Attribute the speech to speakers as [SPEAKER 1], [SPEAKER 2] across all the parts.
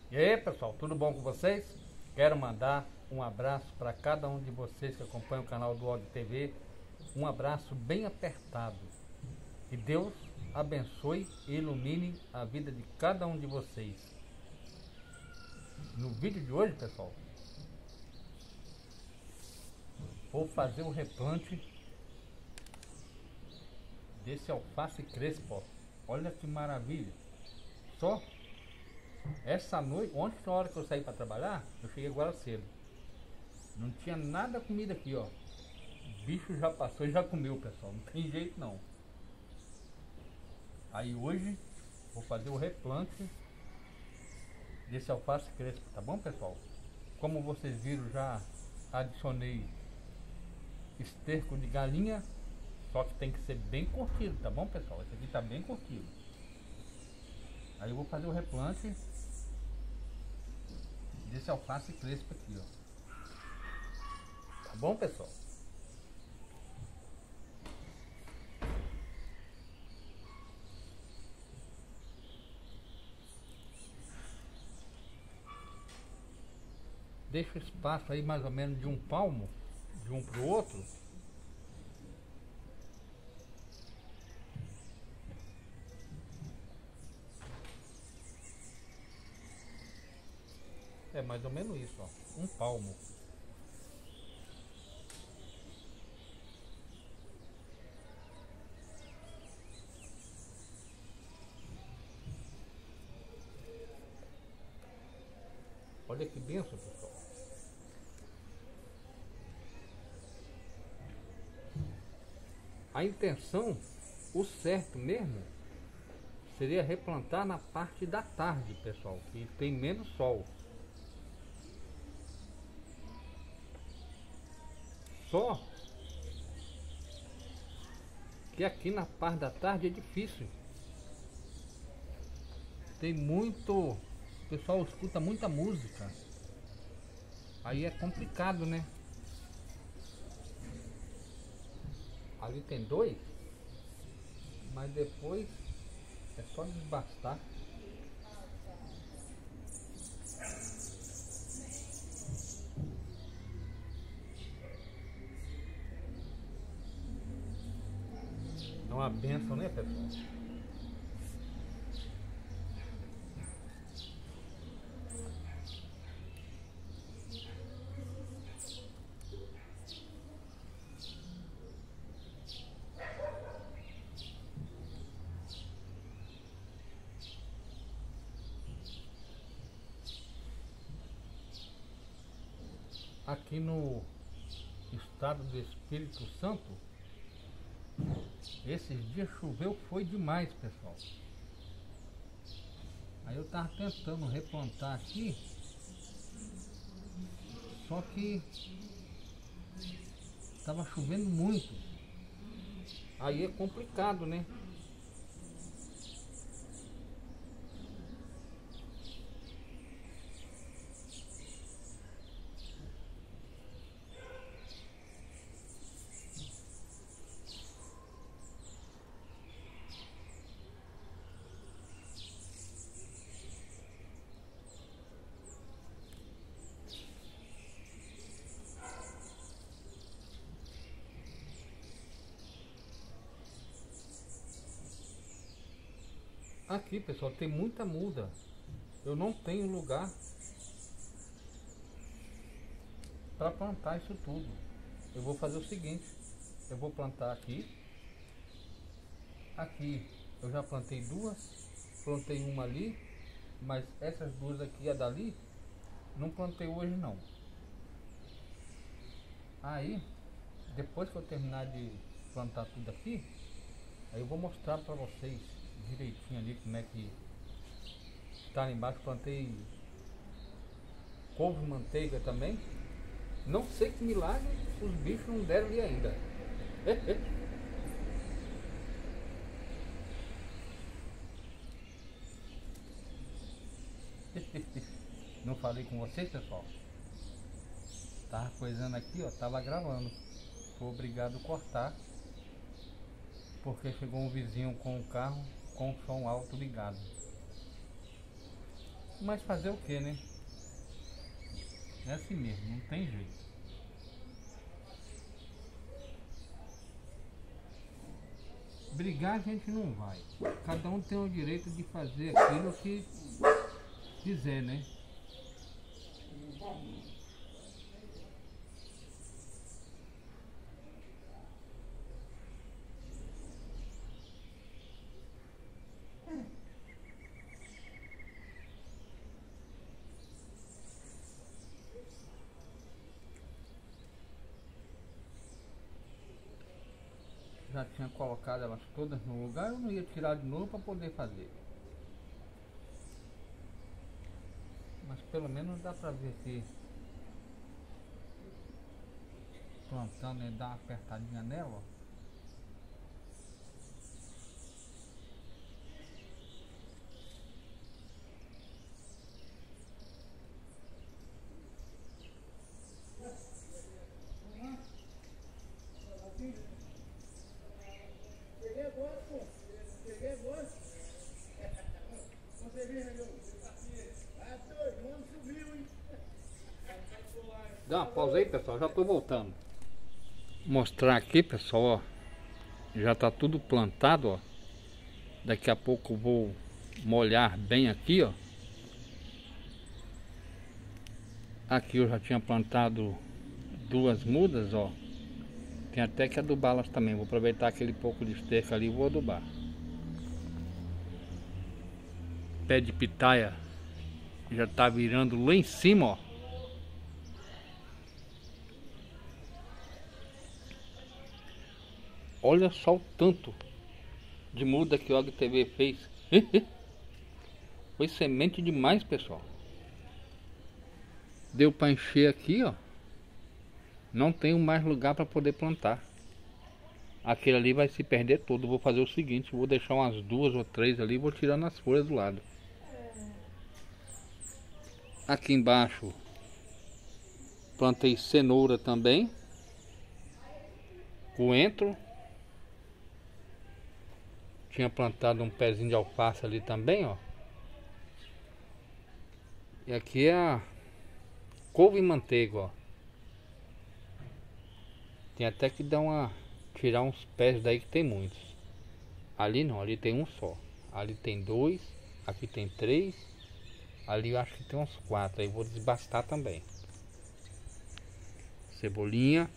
[SPEAKER 1] E aí pessoal, tudo bom com vocês? Quero mandar um abraço para cada um de vocês que acompanha o canal do Og TV. Um abraço bem apertado. Que Deus abençoe e ilumine a vida de cada um de vocês. No vídeo de hoje, pessoal, vou fazer o replante desse alface crespo. Olha que maravilha! Só essa noite, ontem na hora que eu saí para trabalhar, eu cheguei agora cedo. Não tinha nada comida aqui, ó. O bicho já passou e já comeu, pessoal. Não tem jeito não. Aí hoje vou fazer o replante desse alface crespo, tá bom, pessoal? Como vocês viram, já adicionei esterco de galinha, só que tem que ser bem curtido, tá bom, pessoal? Esse aqui tá bem curtido. Aí eu vou fazer o replante desse alface crespo aqui, ó. Tá bom, pessoal? Deixa o espaço aí mais ou menos de um palmo, de um pro outro. É mais ou menos isso, ó. Um palmo. Olha que benção, pessoal. A intenção, o certo mesmo, seria replantar na parte da tarde, pessoal, que tem menos sol. Só que aqui na parte da tarde é difícil. Tem muito... O pessoal escuta muita música. Aí é complicado, né? Ali tem dois, mas depois é só desbastar. É uma benção, né, pessoal? Aqui no estado do Espírito Santo, esses dias choveu foi demais, pessoal. Aí eu tava tentando replantar aqui, só que tava chovendo muito. Aí é complicado, né? Aqui, pessoal, tem muita muda. Eu não tenho lugar para plantar isso tudo. Eu vou fazer o seguinte: eu vou plantar aqui. Aqui eu já plantei duas, plantei uma ali, mas essas duas aqui e a dali não plantei hoje não. Aí, depois que eu terminar de plantar tudo aqui, aí eu vou mostrar para vocês direitinho ali como é que tá ali embaixo. Plantei couve manteiga também. Não sei que milagre os bichos não deram ali ainda. Não falei com vocês, pessoal? Tava coisando aqui, ó, tava gravando. Fui obrigado a cortar porque chegou um vizinho com o carro com o som alto ligado. Mas fazer o que, né? É assim mesmo, não tem jeito. Brigar a gente não vai. Cada um tem o direito de fazer aquilo que quiser, né? Já tinha colocado elas todas no lugar, eu não ia tirar de novo para poder fazer. Mas pelo menos dá para ver que plantando e dar uma apertadinha nela, ó. Dá uma pausa aí, pessoal, já tô voltando. Mostrar aqui, pessoal, ó. Já tá tudo plantado, ó. Daqui a pouco eu vou molhar bem aqui, ó. Aqui eu já tinha plantado 2 mudas, ó. Tem até que adubá-las também. Vou aproveitar aquele pouco de esterco ali e vou adubar. Pé de pitaia já tá virando lá em cima, ó. Olha só o tanto de muda que o OGTV fez. Foi semente demais, pessoal. Deu para encher aqui, ó. Não tenho mais lugar para poder plantar. Aquele ali vai se perder todo. Vou fazer o seguinte, vou deixar umas 2 ou 3 ali e vou tirando as folhas do lado. Aqui embaixo plantei cenoura também, coentro. Tinha plantado um pezinho de alface ali também, ó. E aqui é a couve e manteiga, ó. Tem até que tirar uns pés daí que tem muitos. Ali não, ali tem um só. Ali tem 2, aqui tem 3. Ali eu acho que tem uns 4. Aí vou desbastar também. Cebolinha.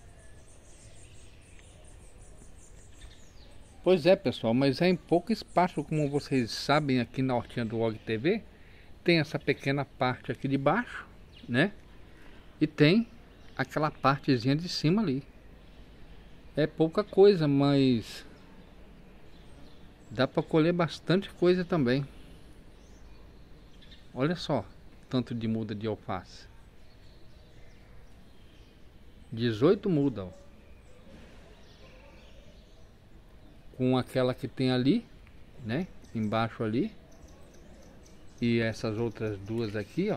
[SPEAKER 1] Pois é, pessoal, mas é em pouco espaço, como vocês sabem, aqui na hortinha do OGTV. Tem essa pequena parte aqui de baixo, né? E tem aquela partezinha de cima ali. É pouca coisa, mas dá para colher bastante coisa também. Olha só, tanto de muda de alface. 18 mudas, ó. Com aquela que tem ali, né? Embaixo ali. E essas outras 2 aqui, ó.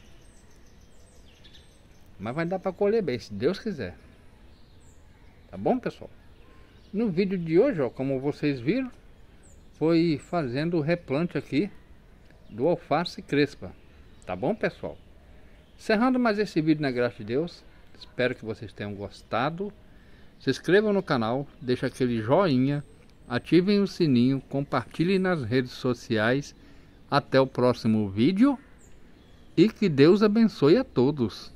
[SPEAKER 1] Mas vai dar para colher bem, se Deus quiser. Tá bom, pessoal? No vídeo de hoje, ó, como vocês viram, foi fazendo o replante aqui do alface crespa. Tá bom, pessoal? Encerrando mais esse vídeo na graça de Deus. Espero que vocês tenham gostado. Se inscrevam no canal, deixem aquele joinha, ativem o sininho, compartilhem nas redes sociais. Até o próximo vídeo e que Deus abençoe a todos.